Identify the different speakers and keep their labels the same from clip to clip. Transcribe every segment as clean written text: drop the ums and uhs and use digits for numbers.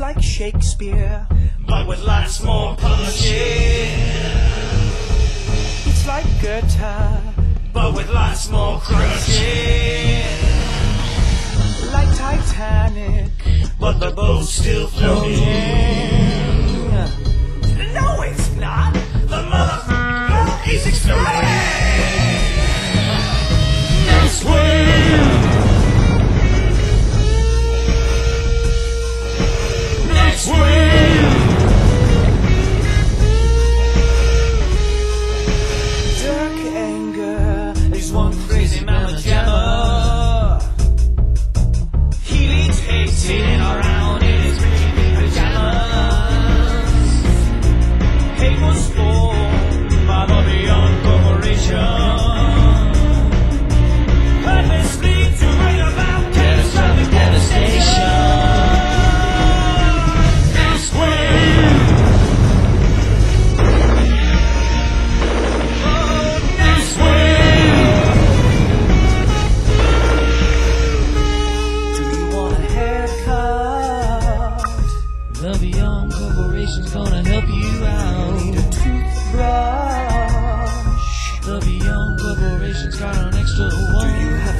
Speaker 1: like Shakespeare,
Speaker 2: but with lots more punching.
Speaker 1: It's like Goethe,
Speaker 2: but with lots more crunching.
Speaker 1: Like Titanic,
Speaker 2: but the boat's still floating. No, it's not. The motherfucker is exploding. Nextwave. Nextwave.
Speaker 1: Dirk Anger is one crazy mamma-jamma.
Speaker 2: He levitating around in his pajamas. Hate was formed by the Beyond Coporation, purposely to bring about catastrophic devastation. Nextwave. The Beyond Coporation's gonna help you out.
Speaker 1: Need a toothbrush.
Speaker 2: The Beyond Coporation's got an extra one.
Speaker 1: Do you have a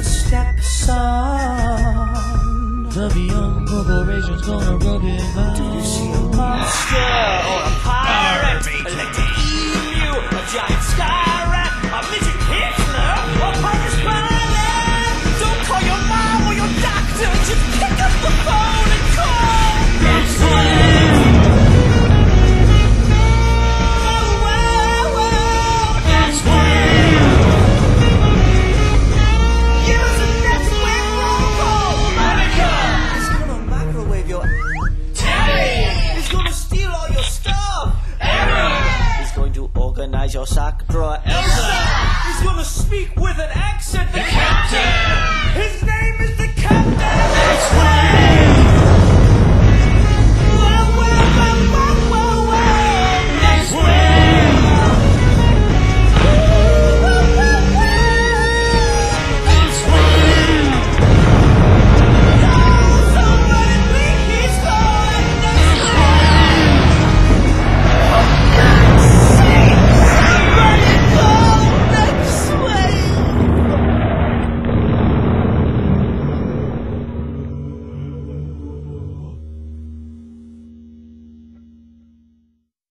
Speaker 1: stepson?
Speaker 2: The Beyond Coporation's gonna rub him out.
Speaker 1: Do you see a monster or a pirate?
Speaker 2: Like to eat you, a giant sky.